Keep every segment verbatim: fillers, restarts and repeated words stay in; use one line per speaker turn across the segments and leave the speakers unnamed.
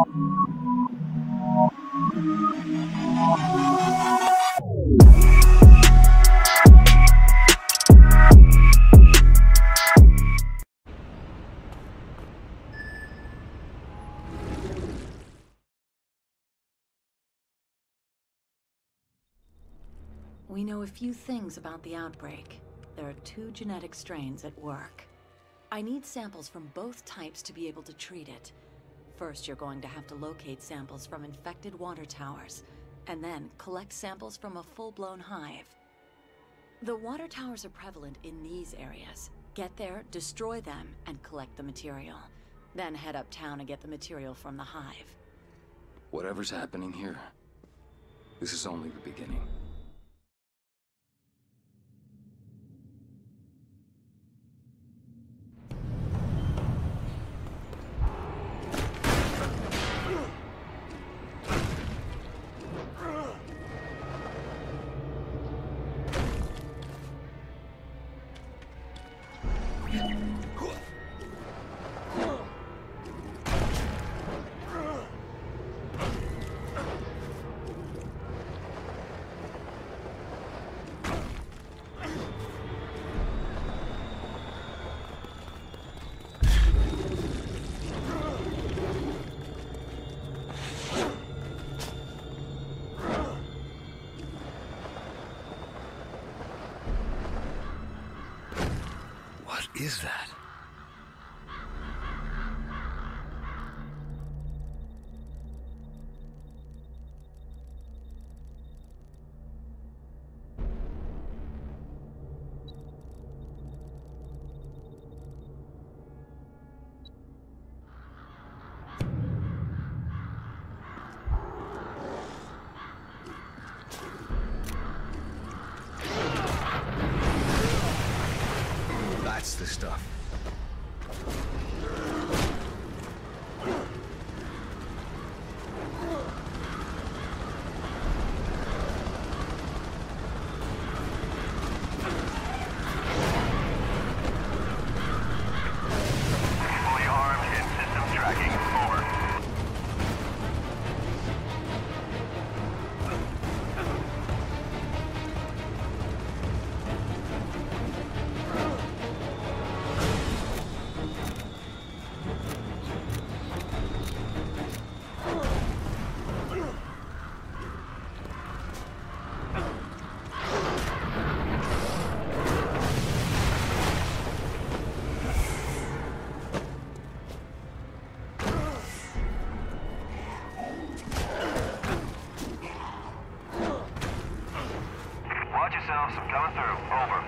We know a few things about the outbreak. There are two genetic strains at work. I need samples from both types to be able to treat it. First, you're going to have to locate samples from infected water towers, and then collect samples from a full-blown hive. The water towers are prevalent in these areas. Get there, destroy them, and collect the material. Then head uptown and get the material from the hive.
Whatever's happening here, this is only the beginning.
What is that? That's the stuff.
Watch yourselves. I'm coming through. Over.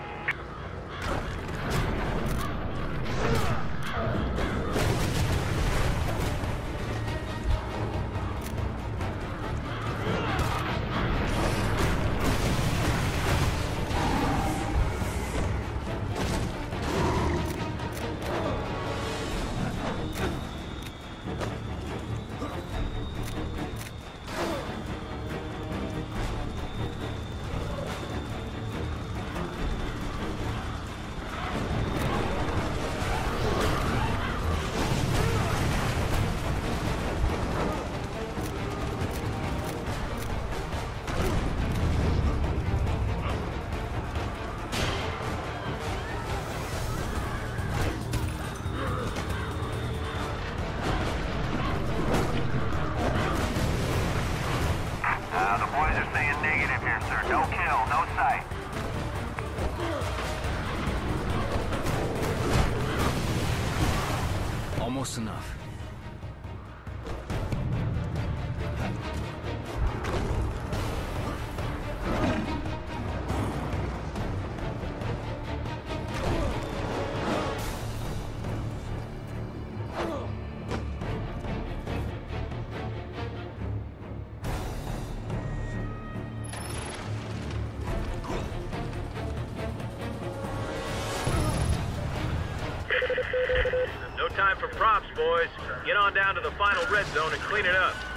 No kill, no sight.
Almost enough.
No time for props, boys. Get on down to the final red zone and clean it up.